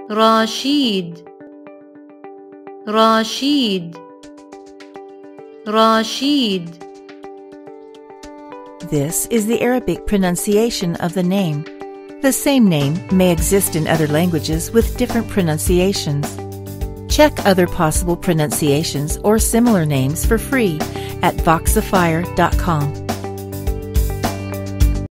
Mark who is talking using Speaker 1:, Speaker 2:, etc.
Speaker 1: راشيد راشيد راشيد.
Speaker 2: This is the Arabic pronunciation of the name. The same name may exist in other languages with different pronunciations. Check other possible pronunciations or similar names for free at Voxifier.com.